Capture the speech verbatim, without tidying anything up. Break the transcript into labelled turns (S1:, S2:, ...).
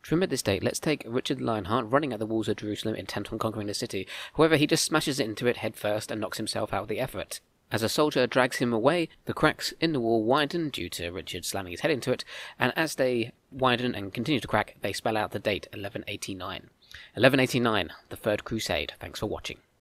S1: To remember this date, let's take Richard Lionheart running at the walls of Jerusalem intent on conquering the city. However, he just smashes into it head first and knocks himself out of the effort. As a soldier drags him away, the cracks in the wall widen due to Richard slamming his head into it, and as they widen and continue to crack, they spell out the date eleven eighty-nine. eleven eighty-nine, the Third Crusade. Thanks for watching.